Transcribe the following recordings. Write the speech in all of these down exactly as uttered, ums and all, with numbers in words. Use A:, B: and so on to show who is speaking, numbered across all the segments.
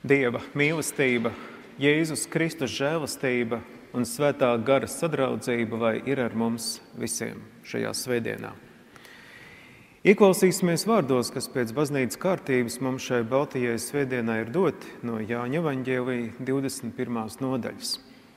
A: Dieva mīlestība, Jēzus Kristus žēlastība un svētā gara sadraudzība vai ir ar mums visiem šajā svētdienā. Ieklausīsimies vārdos, kas pēc baznīcas kārtības mums šai Baltijai svētdienā ir doti no Jāņa evaņģēlija divdesmit pirmās nodaļas.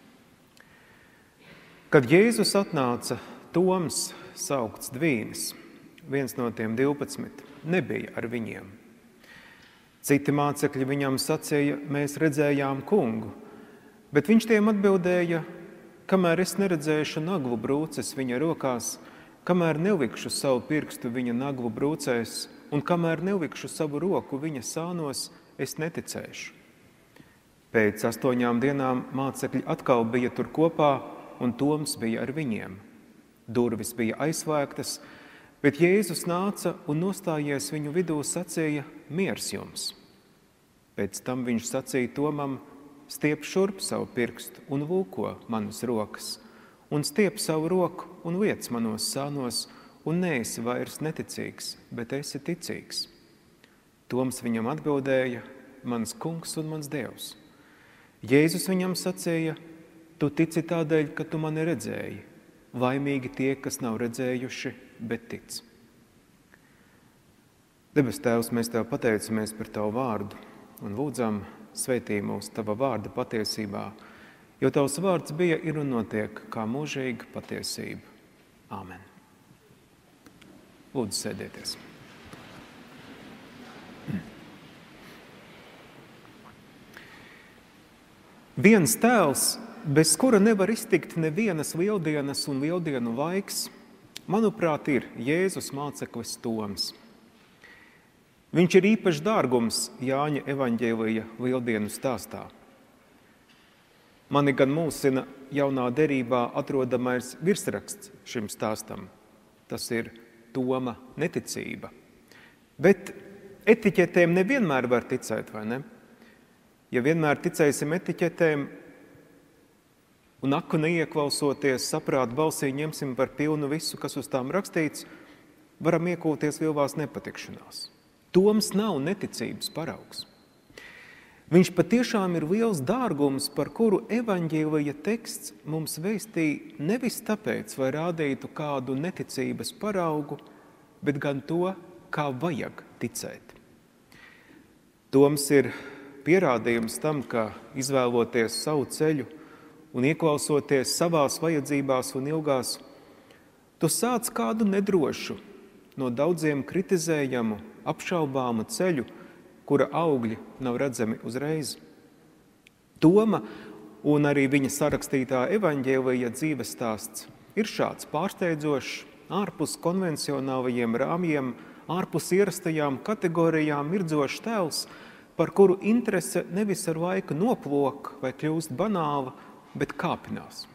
A: Kad Jēzus atnāca, Toms, saukts Dvīnis, viens no tiem divpadsmit, nebija ar viņiem. Citi mācekļi viņam sacīja, mēs redzējām kungu, bet viņš tiem atbildēja, kamēr es neredzēšu naglu brūces viņa rokās, kamēr nelikšu savu pirkstu viņa naglu brūcēs un kamēr nelikšu savu roku viņa sānos, es neticēšu. Pēc astoņām dienām mācekļi atkal bija tur kopā un Toms bija ar viņiem. Durvis bija aizslēgtas, bet Jēzus nāca un nostājies viņu vidū sacīja, miers jums. Pēc tam viņš sacīja Tomam, stiep šurp savu pirkstu un lūko manas rokas, un stiep savu roku un liec manos sānos, un neesi vairs neticīgs, bet esi ticīgs. Toms viņam atbildēja, mans kungs un mans Dievs. Jēzus viņam sacīja, tu tici tādēļ, ka tu mani redzēji. Laimīgi tie, kas nav redzējuši, bet tic. Debes Tēvs, mēs Tev pateicamies par Tavu vārdu un lūdzam svētī mūs Tava vārda patiesībā, jo Tavs vārds bija, ir un notiek kā mūžīga patiesība. Āmen. Lūdzu, sēdieties. Viens tēls, bez kura nevar iztikt nevienas lieldienas un lieldienu laiks, manuprāt, ir Jēzus māceklis Toms. Viņš ir īpašs dārgums Jāņa evaņģēlija lieldienu stāstā. Mani gan mulsina jaunā derībā atrodamais virsraksts šim stāstam. Tas ir Toma neticība. Bet etiķetēm nevienmēr var ticēt, vai ne? Ja vienmēr ticēsim etiķetēm un aku neieklausoties, saprāt balsī ņemsim par pilnu visu, kas uz tām rakstīts, varam iekūties lielās nepatikšanās. Toms nav neticības paraugs. Viņš patiešām ir liels dārgums, par kuru evaņģēlija teksts mums vēstīja nevis tāpēc, vai rādītu kādu neticības paraugu, bet gan to, kā vajag ticēt. Toms ir pierādījums tam, ka izvēloties savu ceļu un ieklausoties savās vajadzībās un ilgās, tu sāc kādu nedrošu, no daudziem kritizējamu, apšaubāmu ceļu, kura augļi nav redzami uzreiz. Toma un arī viņa sarakstītā evaņģēlija dzīves stāsts ir šāds pārsteidzošs, ārpus konvencionālajiem rāmjiem, ārpus ierastajām kategorijām mirdzošs tēls, par kuru interese nevis ar laiku noplok vai kļūst banāla, bet kāpinās.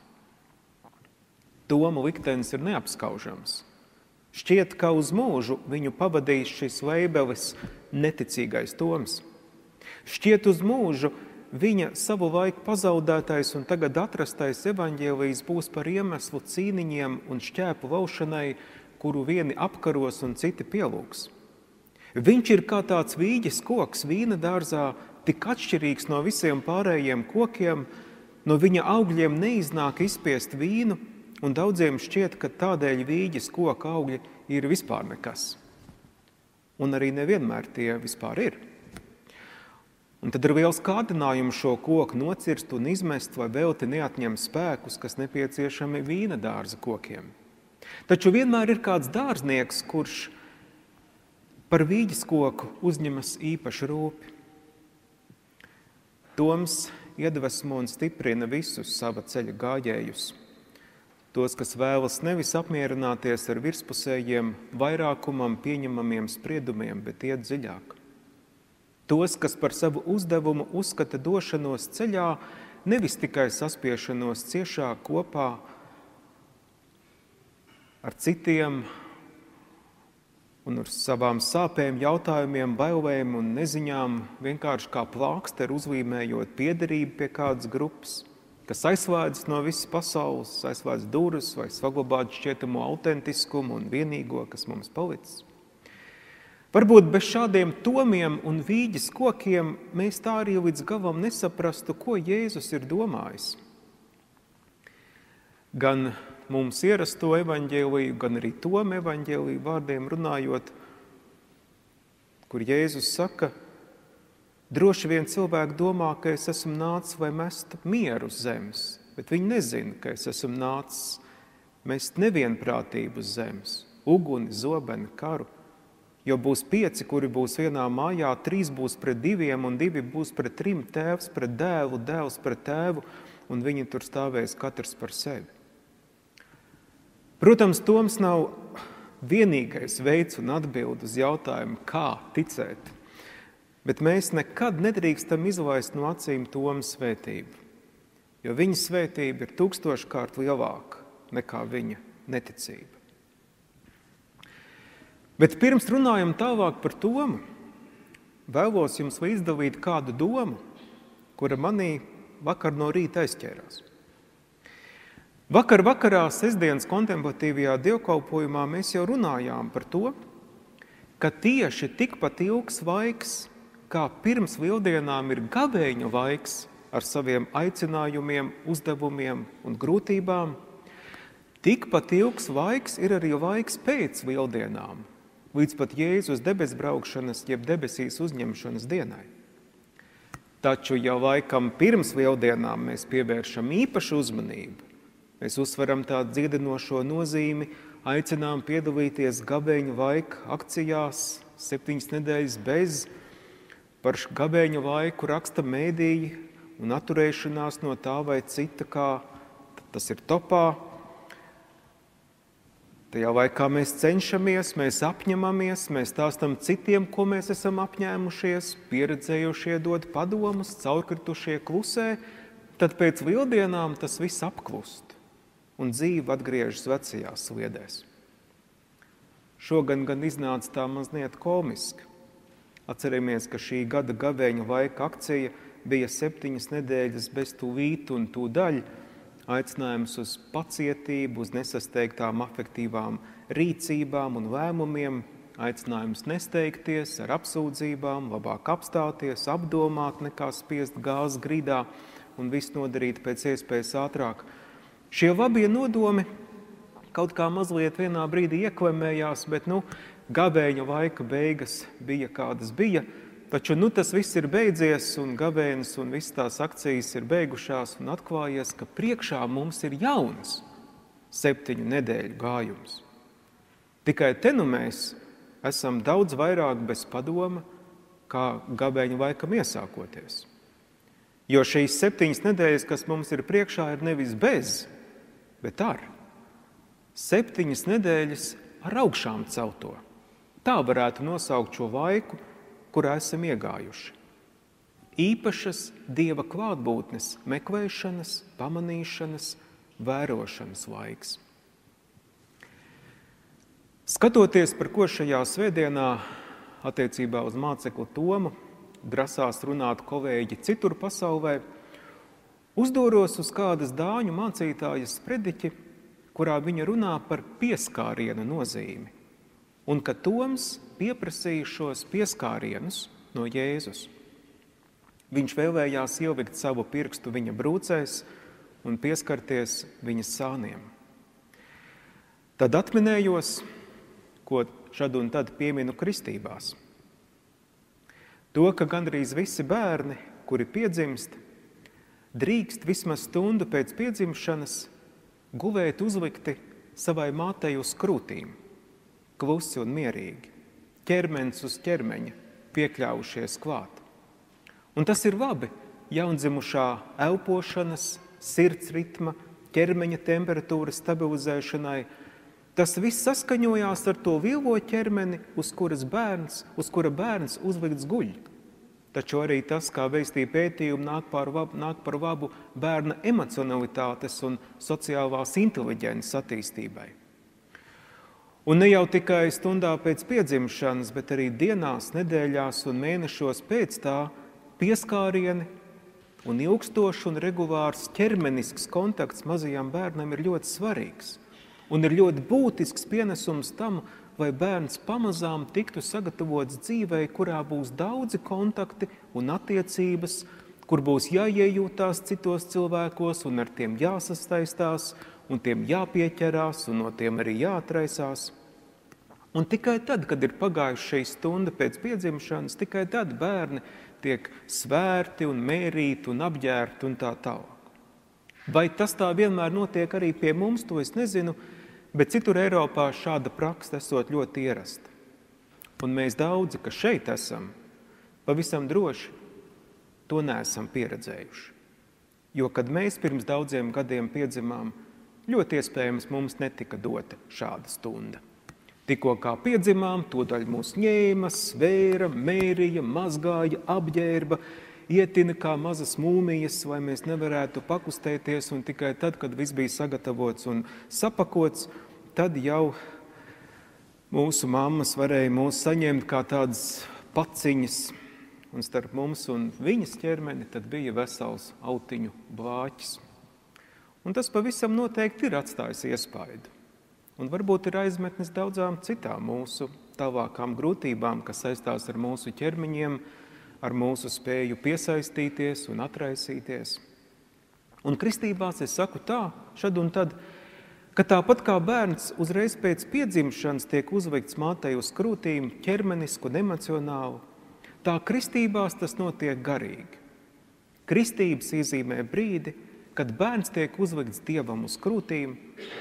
A: Toma liktenis ir neapskaužams. Šķiet, ka uz mūžu viņu pavadīs šis leibelis neticīgais Toms. Šķiet, uz mūžu viņa savu laiku pazaudētais un tagad atrastais evaņģēlijs būs par iemeslu cīniņiem un šķēpu laušanai, kuru vieni apkaros un citi pielūgs. Viņš ir kā tāds vīģes koks vīna dārzā, tik atšķirīgs no visiem pārējiem kokiem, no viņa augļiem neiznāk izspiest vīnu, un daudziem šķiet, ka tādēļ vīģes koka augļi ir vispār nekas. Un arī nevienmēr tie vispār ir. Un tad ir liels kārdinājums šo koku nocirst un izmest, vai velti neatņem spēkus, kas nepieciešami vīna dārza kokiem. Taču vienmēr ir kāds dārznieks, kurš par vīģes koku uzņemas īpaši rūpi. Toms iedvesmo un stiprina visus sava ceļa gājējus. Tos, kas vēlas nevis apmierināties ar virspusējiem, vairākumam pieņemamiem spriedumiem, bet iet dziļāk. Tos, kas par savu uzdevumu uzskata došanos ceļā, nevis tikai saspiešanos ciešā kopā ar citiem un ar savām sāpēm, jautājumiem, bailēm un neziņām, vienkārši kā plāksteri uzlīmējot piederību pie kādas grupas, kas aizslēdzas no visas pasaules, aizslēdz durvis vai saglabāt šķietamo autentiskumu un vienīgo, kas mums palicis. Varbūt bez šādiem tomiem un vīģes kokiem mēs tā arī līdz galam nesaprastu, ko Jēzus ir domājis. Gan mums ierasto evaņģēliju, gan arī tomu evaņģēliju vārdiem runājot, kur Jēzus saka, droši vien cilvēki domā, ka es esmu nācis, lai mestu mieru uz zemes, bet viņi nezina, ka es esmu nācis mest nevienprātību uz zemes, uguni, zobeni, karu. Jo būs pieci, kuri būs vienā mājā, trīs būs pret diviem un divi būs pret trim, tēvs pret dēlu, dēls pret tēvu, un viņi tur stāvēs katrs par sevi. Protams, Toms nav vienīgais veids un atbild uz jautājumu, kā ticēt, bet mēs nekad nedrīkstam izlaist no acīm Toma svētību, jo viņa svētība ir tūkstoškārt lielāka nekā viņa neticība. Bet pirms runājam tālāk par Tomu, vēlos jums līdzdalīt kādu domu, kura manī vakar no rīta aizķērās. Vakar vakarā sestdienas kontemplatīvajā dievkalpojumā mēs jau runājām par to, ka tieši tikpat ilgs laiks, kā pirms lieldienām ir gavēņa laiks ar saviem aicinājumiem, uzdevumiem un grūtībām, tikpat ilgs laiks ir arī laiks pēc lieldienām, līdz pat Jēzus debes braukšanas, jeb debesīs uzņemšanas dienai. Taču jau laikam pirms lieldienām mēs pievēršam īpašu uzmanību. Mēs uzsveram tādu dziedinošo nozīmi, aicinām piedalīties gavēņa laika akcijās, septiņas nedēļas bez, par gavēņa laiku raksta mēdīji un atturēšanās no tā vai cita, kā tas ir topā. Tajā laikā mēs cenšamies, mēs apņemamies, mēs stāstam citiem, ko mēs esam apņēmušies, pieredzējušie dod padomus, caurkritušie klusē, tad pēc lieldienām tas viss apklust un dzīve atgriežas vecajās sliedēs. Šogad gan iznāca tā mazliet komiski. Atceramies, ka šī gada gavēņa laika akcija bija septiņas nedēļas bez tūlīt un tūdaļ, aicinājums uz pacietību, uz nesasteigtām afektīvām rīcībām un lēmumiem, aicinājums nesteigties ar apsūdzībām, labāk apstāties, apdomāt nekā spiest gāzi grīdā un viss nodarīt pēc iespējas ātrāk. Šie labie nodomi kaut kā mazliet vienā brīdī ieklemējās, bet nu, gavēņa laika beigas bija kādas bija, taču nu tas viss ir beidzies un gavēnis un viss tās akcijas ir beigušās un atklājies, ka priekšā mums ir jauns septiņu nedēļu gājums. Tikai te nu mēs esam daudz vairāk bez padoma, kā gavēņa laikam iesākoties. Jo šīs septiņas nedēļas, kas mums ir priekšā, ir nevis bez, bet ar. Septiņas nedēļas ar augšām celto. Tā varētu nosaukt šo laiku, kurā esam iegājuši. Īpašas Dieva klātbūtnes meklēšanas, pamanīšanas, vērošanas laiks. Skatoties, par ko šajā svētdienā attiecībā uz mācekli Tomu grasās runāt kolēģi citur pasaulē, uzdoros uz kādas dāņu mācītājas prediķi, kurā viņa runā par pieskāriena nozīmi, un ka Toms pieprasīja šos pieskārienus no Jēzus. Viņš vēlējās ielikt savu pirkstu viņa brūcēs un pieskarties viņa sāniem. Tad atminējos, ko šad un tad pieminu kristībās. To, ka gandrīz visi bērni, kuri piedzimst, drīkst vismaz stundu pēc piedzimšanas gulēt uzlikti savai mātei uz krūtīm, klusi un mierīgi, ķermenis uz ķermeņa, piekļāvušies klāt. Un tas ir labi jaundzimušā elpošanas, sirds ritma, ķermeņa temperatūras stabilizēšanai. Tas viss saskaņojās ar to lielo ķermeni, uz kuras bērns, uz kura bērns uzlikts guļ. Taču arī tas, kā veistīja pētījumi, nāk par labu, nāk par labu bērna emocionalitātes un sociālās inteliģences attīstībai. Un ne jau tikai stundā pēc piedzimšanas, bet arī dienās, nedēļās un mēnešos pēc tā pieskārieni un ilgstošs un regulārs ķermenisks kontakts mazajam bērnam ir ļoti svarīgs. Un ir ļoti būtisks pienesums tam, lai bērns pamazām tiktu sagatavots dzīvei, kurā būs daudzi kontakti un attiecības, kur būs jāiejūtās citos cilvēkos un ar tiem jāsastaistās, un tiem jāpieķerās, un no tiem arī jāatraisās. Un tikai tad, kad ir pagājuši šī stunda pēc piedzimšanas, tikai tad bērni tiek svērti un mērīti un apģērti un tā tālāk. Vai tas tā vienmēr notiek arī pie mums, to es nezinu, bet citur Eiropā šāda praksa esot ļoti ierasta. Un mēs daudzi, kas šeit esam, pavisam droši to neesam pieredzējuši. Jo, kad mēs pirms daudziem gadiem piedzimām, ļoti iespējams mums netika dota šāda stunda. Tikko kā piedzimām, to daļu mūs ņēma, svēra, mērīja, mazgāja, apģērba, ietina kā mazas mūmijas, lai mēs nevarētu pakustēties, un tikai tad, kad viss bija sagatavots un sapakots, tad jau mūsu mammas varēja mūs saņemt kā tādas paciņas, un starp mums un viņas ķermeni tad bija vesels autiņu blāķis. Un tas pavisam noteikti ir atstājis iespaidu. Un varbūt ir aizmetnis daudzām citām mūsu tālākām grūtībām, kas saistās ar mūsu ķermeņiem, ar mūsu spēju piesaistīties un atraisīties. Un kristībās es saku tā, šad un tad, ka tāpat kā bērns uzreiz pēc piedzimšanas tiek uzveikts mātei uz krūtīm ķermenisku un emocionālu, tā kristībās tas notiek garīgi. Kristības iezīmē brīdi, kad bērns tiek uzveikts Dievam uz krūtīm,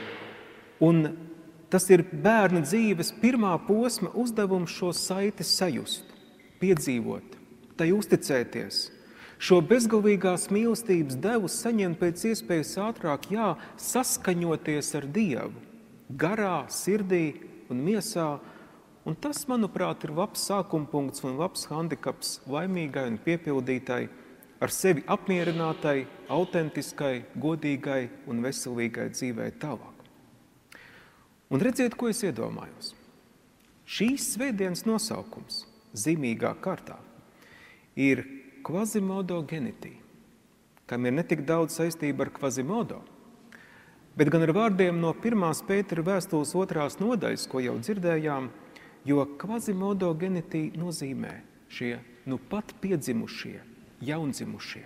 A: un tas ir bērna dzīves pirmā posma uzdevums šo saiti sajust, piedzīvot, tai uzticēties, šo bezgalīgās mīlestības devu saņemt pēc iespējas ātrāk, jā, saskaņoties ar Dievu, garā, sirdī un miesā, un tas, manuprāt, ir labs sākumpunkts un labs handikaps laimīgai un piepildītai, ar sevi apmierinātai, autentiskai, godīgai un veselīgai dzīvei tālāk. Un redziet, ko es iedomājos. Šīs svētdienas nosaukums, zīmīgā kārtā, ir Quasimodo genitī, kam ir netik daudz saistība ar Quasimodo, bet gan ar vārdiem no pirmās Pētera vēstules otrās nodaļas, ko jau dzirdējām, jo Quasimodo genitī nozīmē šie nu pat piedzimušie, jaundzimušie.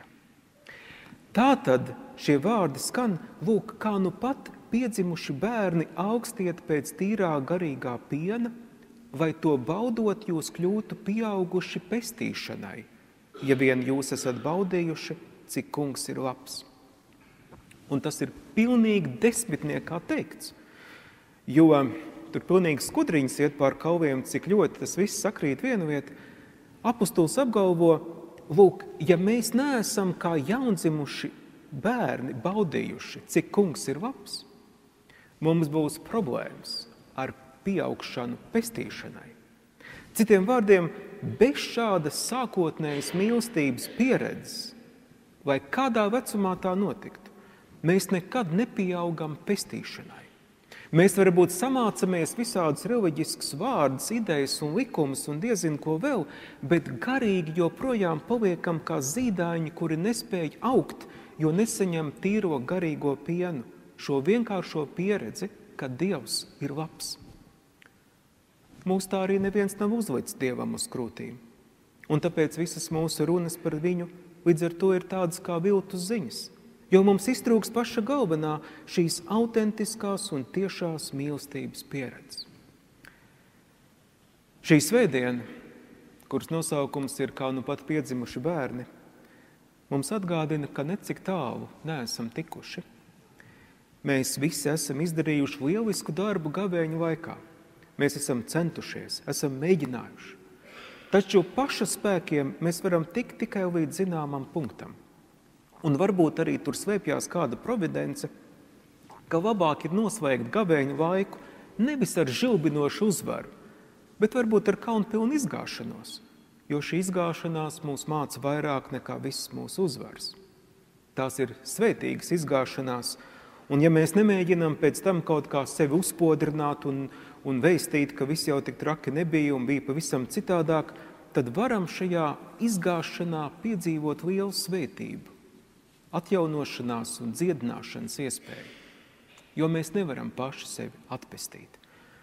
A: Tātad šie vārdi skan, lūk, kā nu pat piedzimuši bērni augstiet pēc tīrā garīgā piena, vai to baudot jūs kļūtu pieauguši pestīšanai, ja vien jūs esat baudījuši, cik kungs ir labs. Un tas ir pilnīgi desmitniekā teikts, jo tur pilnīgi skudriņas iet pār kauviem, cik ļoti tas viss sakrīt vienu vietu. Apostols apgalvo, lūk, ja mēs neesam kā jaundzimuši bērni baudījuši, cik kungs ir labs, mums būs problēmas ar pieaugšanu pestīšanai. Citiem vārdiem, bez šādas sākotnējas mīlestības pieredzes, vai kādā vecumā tā notiktu, mēs nekad nepieaugam pestīšanai. Mēs varbūt samācamies visādus reliģiskus vārdus, idejas un likumus un diezin ko vēl, bet garīgi joprojām paliekam kā zīdaiņi, kuri nespēj augt, jo nesaņem tīro garīgo pienu, šo vienkāršo pieredzi, ka Dievs ir labs. Mūs tā arī neviens nav uzlicis Dievam uz krūtīm, un tāpēc visas mūsu runas par viņu līdz ar to ir tādas kā viltus ziņas, jo mums iztrūks paša galvenā šīs autentiskās un tiešās mīlestības pieredzes. Šī svētdiena, kuras nosaukums ir kā nu pat piedzimuši bērni, mums atgādina, ka necik tālu neesam tikuši. Mēs visi esam izdarījuši lielisku darbu gavēņu laikā. Mēs esam centušies, esam mēģinājuši. Taču paša spēkiem mēs varam tikt tikai līdz zināmam punktam. Un varbūt arī tur slēpjās kāda providence, ka labāk ir noslēgt gavēņu laiku nevis ar žilbinošu uzvaru, bet varbūt ar kaunpilnu izgāšanos, jo šī izgāšanās mūs māca vairāk nekā viss mūsu uzvars. Tās ir svētīgas izgāšanās, un ja mēs nemēģinām pēc tam kaut kā sevi uzspodrināt un, un veistīt, ka viss jau tik traki nebija un bija pavisam citādāk, tad varam šajā izgāšanā piedzīvot lielu svētību, atjaunošanās un dziedināšanas iespēju, jo mēs nevaram paši sevi atpestīt.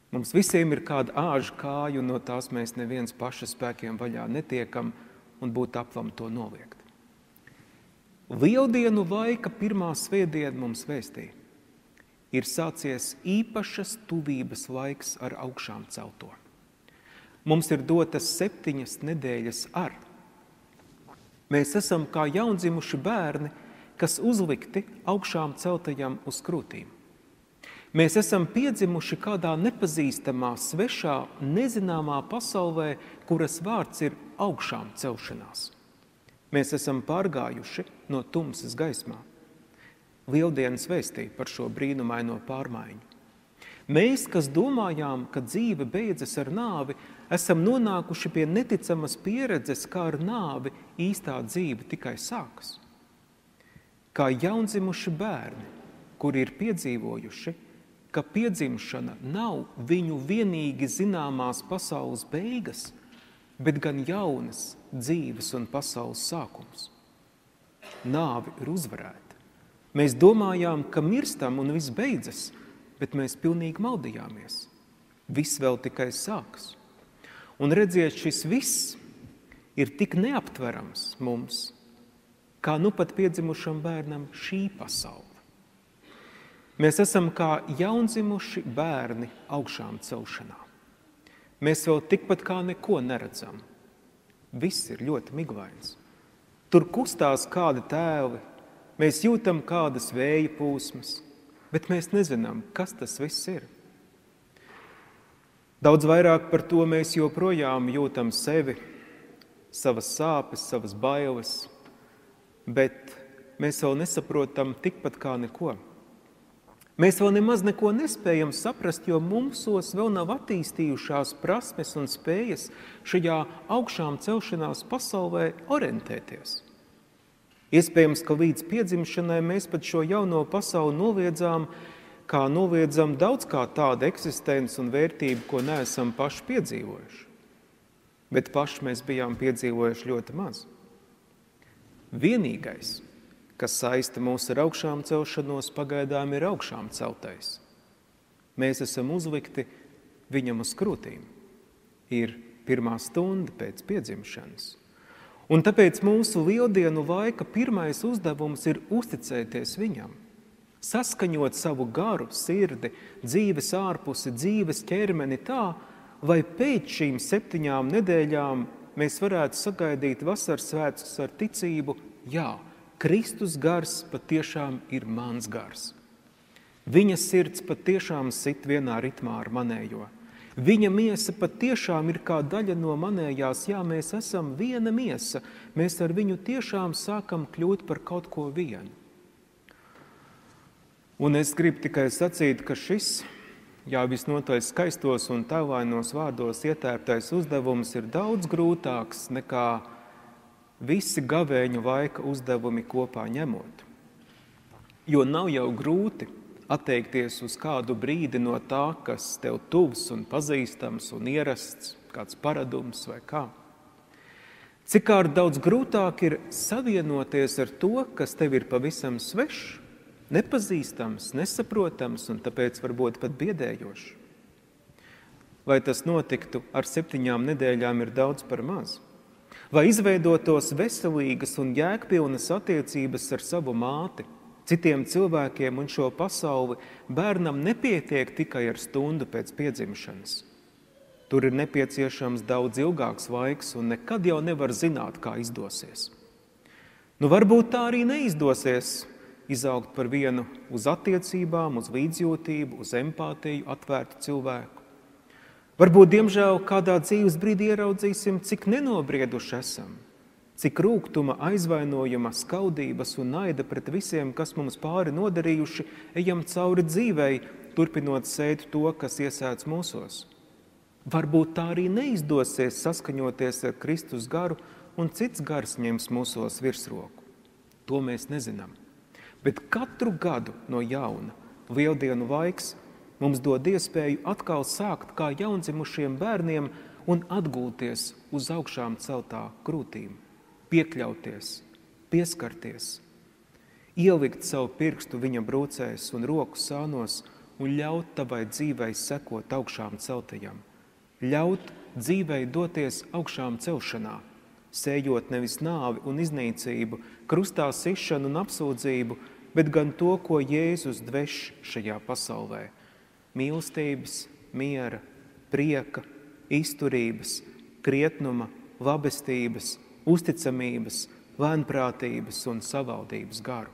A: Mums visiem ir kāda āža kāja, un no tās mēs neviens paša spēkiem vaļā netiekam, un būtu aplam to noliegt. Lieldienu laika pirmā svētdiena mums vēstīja. Ir sācies īpašas tuvības laiks ar augšām celto. Mums ir dotas septiņas nedēļas ar. Mēs esam kā jaundzimuši bērni, kas uzlikti augšām celtajam uz krūtīm. Mēs esam piedzimuši kādā nepazīstamā, svešā, nezināmā pasaulē, kuras vārds ir augšām celšanās. Mēs esam pārgājuši no tumsas gaismā. Lieldienas vēstīja par šo brīnumaino pārmaiņu. Mēs, kas domājām, ka dzīve beidzas ar nāvi, esam nonākuši pie neticamas pieredzes, kā ar nāvi īstā dzīve tikai sākas. Kā jaundzimuši bērni, kuri ir piedzīvojuši, ka piedzimšana nav viņu vienīgi zināmās pasaules beigas, bet gan jaunas dzīves un pasaules sākums. Nāvi ir uzvarēta. Mēs domājām, ka mirstam un viss beidzas, bet mēs pilnīgi maldījāmies. Viss vēl tikai sākas. Un redziet, šis viss ir tik neaptverams mums, kā nu pat piedzimušam bērnam šī pasaule. Mēs esam kā jaundzimuši bērni augšām celšanā. Mēs vēl tikpat kā neko neredzam. Viss ir ļoti miglains. Tur kustās kādi tēvi, mēs jūtam kādas vēja pūsmas, bet mēs nezinām, kas tas viss ir. Daudz vairāk par to mēs joprojām jūtam sevi, savas sāpes, savas bailes, bet mēs vēl nesaprotam tikpat kā neko. Mēs vēl nemaz neko nespējam saprast, jo mumsos vēl nav attīstījušās prasmes un spējas šajā augšām celšanās pasaulē orientēties. Iespējams, ka līdz piedzimšanai mēs pat šo jauno pasauli noliedzām, kā noliedzam daudz kā tāda eksistence un vērtība, ko neesam paši piedzīvojuši. Bet paši mēs bijām piedzīvojuši ļoti maz. Vienīgais, kas saista mūs ar augšām celšanos, pagaidām ir augšām celtais. Mēs esam uzlikti viņam uz krūtīm. Ir pirmā stunda pēc piedzimšanas. Un tāpēc mūsu lieldienu laika pirmais uzdevums ir uzticēties viņam. Saskaņot savu garu, sirdi, dzīves ārpusi, dzīves ķermeni tā, lai pēc šīm septiņām nedēļām mēs varētu sagaidīt vasaras svētkus ar ticību, jā, Kristus gars patiešām ir mans gars. Viņa sirds patiešām sit vienā ritmā ar manējo. Viņa miesa patiešām ir kā daļa no manējās. Jā, mēs esam viena miesa. Mēs ar viņu tiešām sākam kļūt par kaut ko vienu. Un es gribu tikai sacīt, ka šis, jā, visnotaļ skaistos un tēlainos vārdos ietērptais uzdevums ir daudz grūtāks nekā visi gavēņu laika uzdevumi kopā ņemot. Jo nav jau grūti atteikties uz kādu brīdi no tā, kas tev tuvs un pazīstams un ierasts, kāds paradums vai kā. Cik kārt daudz grūtāk ir savienoties ar to, kas tev ir pavisam svešs, nepazīstams, nesaprotams un tāpēc varbūt pat biedējošs. Vai tas notiktu ar septiņām nedēļām ir daudz par maz? Vai izveidotos veselīgas un jēgpilnas attiecības ar savu māti, citiem cilvēkiem un šo pasauli, bērnam nepietiek tikai ar stundu pēc piedzimšanas. Tur ir nepieciešams daudz ilgāks laiks un nekad jau nevar zināt, kā izdosies. Nu, varbūt tā arī neizdosies izaugt par vienu uz attiecībām, uz līdzjūtību, uz empātiju, atvērtu cilvēku. Varbūt, diemžēl, kādā dzīves brīdī ieraudzīsim, cik nenobrieduši esam, cik rūgtuma, aizvainojuma, skaudības un naida pret visiem, kas mums pāri nodarījuši, ejam cauri dzīvei, turpinot sēt to, kas iesēts mūsos. Varbūt tā arī neizdosies saskaņoties ar Kristus garu un cits gars ņems mūsos virsroku. To mēs nezinām. Bet katru gadu no jauna lieldienu laiks mums dod iespēju atkal sākt kā jaundzimušiem bērniem un atgulties uz augšām celtā krūtīm, piekļauties, pieskarties, ielikt savu pirkstu viņa brūcēs un roku sānos un ļaut tavai dzīvei sekot augšām celtajam. Ļaut dzīvei doties augšām celšanā, sējot nevis nāvi un iznīcību, krustā sišanu un apsūdzību, bet gan to, ko Jēzus dveš šajā pasaulē. Mīlestības, miera, prieka, izturības, krietnuma, labestības, uzticamības, lēnprātības un savaldības garu.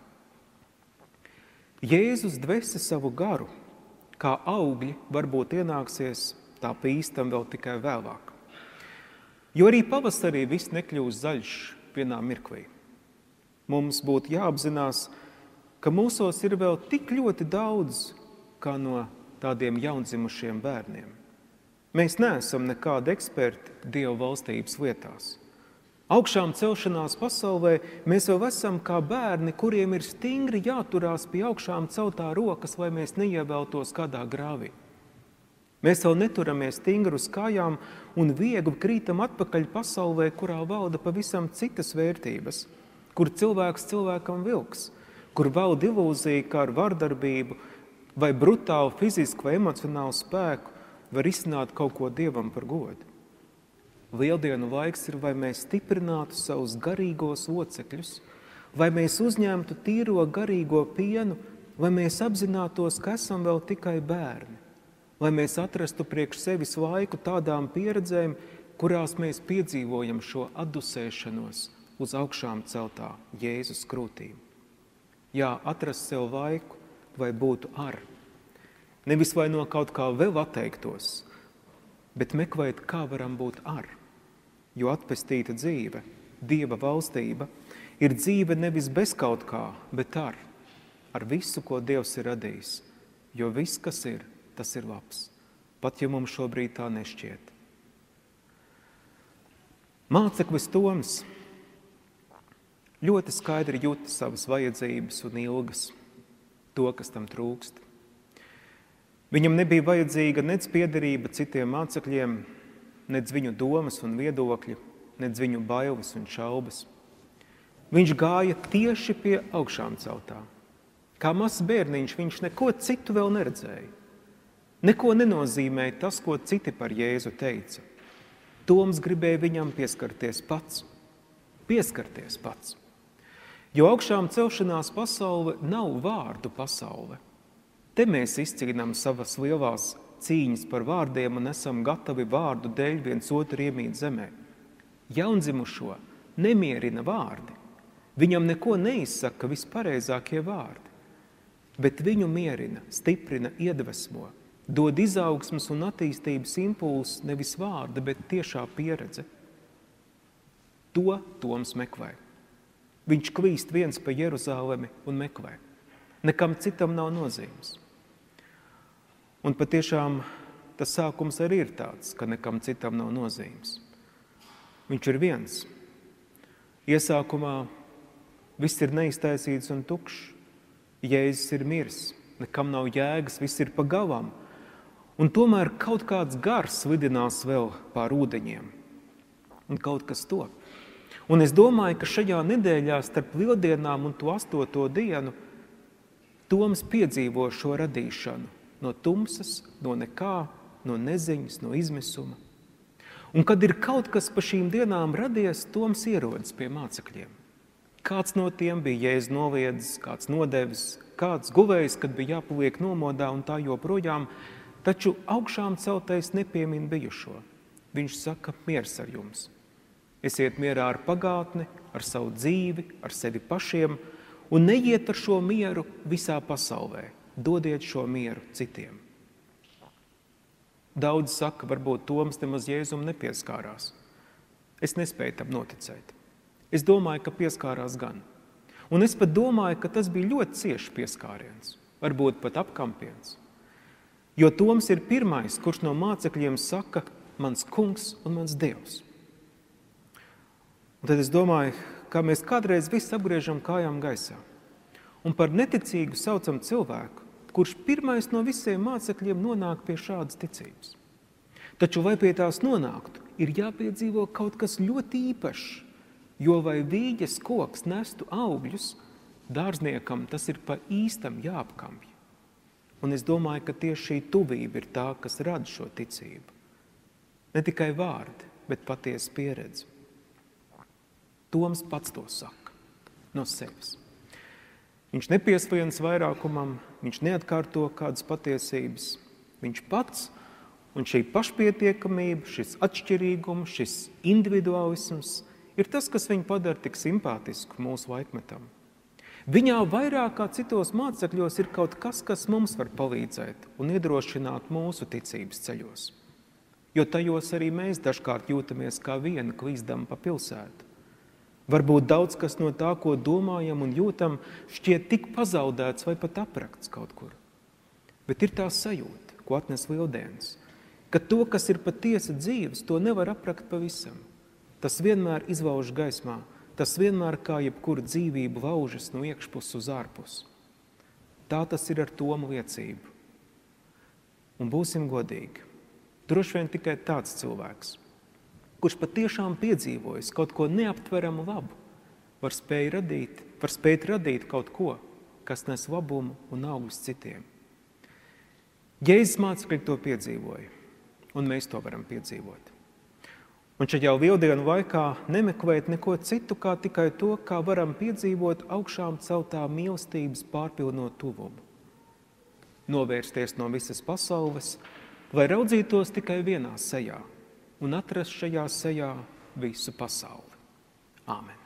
A: Jēzus dvesa savu garu, kā augļi varbūt ienāksies, tā pīstam vēl tikai vēlāk. Jo arī pavasarī viss nekļūst zaļš vienā mirklī. Mums būtu jāapzinās, ka mūsos ir vēl tik ļoti daudz, kā no tādiem jaundzimušiem bērniem. Mēs neesam nekādi eksperti Dieva valstības lietās. Augšām celšanās pasaulē mēs vēl esam kā bērni, kuriem ir stingri jāturās pie augšām celtā rokas, lai mēs neieveltos kādā grāvī. Mēs vēl neturamies stingri uz kājām un viegli krītam atpakaļ pasaulē, kurā valda pavisam citas vērtības, kur cilvēks cilvēkam vilks, kur valda ilūzija, kā ar vardarbību vai brutālu fizisku vai emocionālu spēku var izsnāt kaut ko Dievam par godu. Lieldienu laiks ir, vai mēs stiprinātu savus garīgos locekļus, vai mēs uzņemtu tīro garīgo pienu, vai mēs apzinātos, ka esam vēl tikai bērni, lai mēs atrastu priekš sevis laiku tādām pieredzēm, kurās mēs piedzīvojam šo atdusēšanos uz augšām celtā Jēzus krūtīm. Jā, atrast sev laiku, vai būtu ar. Nevis vai no kaut kā vēl atteiktos, bet meklēt, kā varam būt ar. Jo atpestīta dzīve, Dieva valstība, ir dzīve nevis bez kaut kā, bet ar. Ar visu, ko Dievs ir radījis. Jo viss, kas ir, tas ir labs, pat ja mums šobrīd tā nešķiet. Māceklis Toms ļoti skaidri jūta savas vajadzības un ilgas, to, kas tam trūkst. Viņam nebija vajadzīga nec piederība citiem mācekļiem, nec viņu domas un viedokļi, nec viņu bailes un šaubas. Viņš gāja tieši pie augšām celtā. Kā mazs bērniņš viņš neko citu vēl neredzēja. Neko nenozīmēja tas, ko citi par Jēzu teica. Toms gribēja viņam pieskarties pats. Pieskarties pats. Jo augšām celšanās pasaule nav vārdu pasaule. Te mēs izcīnām savas lielās cīņas par vārdiem un esam gatavi vārdu dēļ viens otru iemīt zemē. Jaundzimušo nemierina vārdi. Viņam neko neizsaka vispareizākie vārdi. Bet viņu mierina, stiprina, iedvesmo. Dod izaugsmas un attīstības impulsus nevis vārda, bet tiešā pieredze. To Toms meklē. Viņš klīst viens pa Jeruzalemi un meklē. Nekam citam nav nozīmes. Un patiešām tas sākums arī ir tāds, ka nekam citam nav nozīmes. Viņš ir viens. Iesākumā viss ir neiztaisīts un tukšs. Jēzus ir miris, nekam nav jēgas, viss ir pa galam. Un tomēr kaut kāds gars lidinās vēl pār ūdeņiem. Un kaut kas top. Un es domāju, ka šajā nedēļā starp lieldienām un to astoto dienu Toms piedzīvo šo radīšanu no tumsas, no nekā, no neziņas, no izmisuma. Un kad ir kaut kas pa šīm dienām radies, Toms ierodas pie mācekļiem. Kāds no tiem bija Jēzus noliedzis, kāds nodevis, kāds guvējs, kad bija jāpaliek nomodā un tā joprojām, taču augšām celtais nepiemin bijušo. Viņš saka, miers ar jums. Esiet mierā ar pagātni, ar savu dzīvi, ar sevi pašiem un neiet ar šo mieru visā pasaulē. Dodiet šo mieru citiem. Daudz saka, varbūt Toms nemaz Jēzum nepieskārās. Es nespēju tam noticēt. Es domāju, ka pieskārās gan. Un es pat domāju, ka tas bija ļoti cieši pieskāriens, varbūt pat apkampiens. Jo Toms ir pirmais, kurš no mācekļiem saka, mans kungs un mans Dievs. Un tad es domāju, kā mēs kādreiz visu apgriežam kājām gaisā. Un par neticīgu saucam cilvēku, kurš pirmais no visiem mācekļiem nonāk pie šādas ticības. Taču, lai pie tās nonāktu, ir jāpiedzīvo kaut kas ļoti īpašs, jo vai vīģes koks nestu augļus, dārzniekam tas ir pa īstam jāapkampj. Un es domāju, ka tieši šī tuvība ir tā, kas rada šo ticību. Ne tikai vārdi, bet patiesa pieredze. Toms pats to saka no sevis. Viņš nepiesvienas vairākumam, viņš neatkārto kādas patiesības. Viņš pats un šī pašpietiekamība, šis atšķirīgums, šis individuālisms ir tas, kas viņu padara tik simpātisku mūsu laikmetam. Viņā vairāk kā citos mācekļos ir kaut kas, kas mums var palīdzēt un iedrošināt mūsu ticības ceļos. Jo tajos arī mēs dažkārt jūtamies kā viena klīzdama pa pilsētu. Varbūt daudz kas no tā, ko domājam un jūtam, šķiet tik pazaudēts vai pat aprakts kaut kur. Bet ir tā sajūta, ko atnes Lieldienas, ka to, kas ir patiesa dzīves, to nevar aprakt pavisam. Tas vienmēr izlauž gaismā. Tas vienmēr kā jebkura dzīvība laužas no iekšpus uz ārpus. Tā tas ir ar Toma liecību. Un būsim godīgi. Droši vien tikai tāds cilvēks, kurš patiešām piedzīvojis kaut ko neaptveramu labu, var spēj radīt, var spēt radīt kaut ko, kas nes labumu un augļus citiem. Jēzus mācekļi to piedzīvoja, un mēs to varam piedzīvot. Un šajā lieldienu laikā nemeklēt neko citu, kā tikai to, kā varam piedzīvot augšām celtā mīlestības pārpilnot tuvumu. Novērsties no visas pasaules, lai raudzītos tikai vienā sejā un atrast šajā sejā visu pasauli. Āmen.